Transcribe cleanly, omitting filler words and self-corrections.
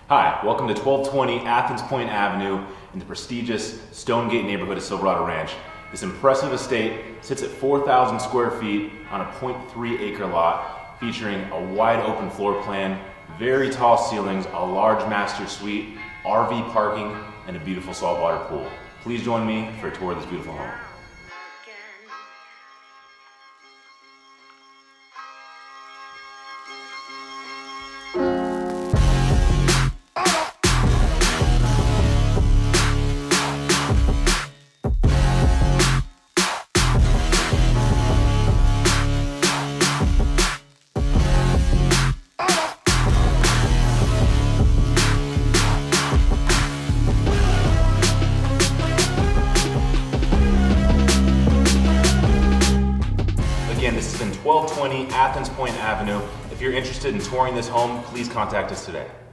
Hi, welcome to 1220 Athens Point Avenue in the prestigious Stonegate neighborhood of Silverado Ranch. This impressive estate sits at 4,000 square feet on a 0.3 acre lot featuring a wide open floor plan, very tall ceilings, a large master suite, RV parking, and a beautiful saltwater pool. Please join me for a tour of this beautiful home. Again, this has been 1220 Athens Point Avenue. If you're interested in touring this home, please contact us today.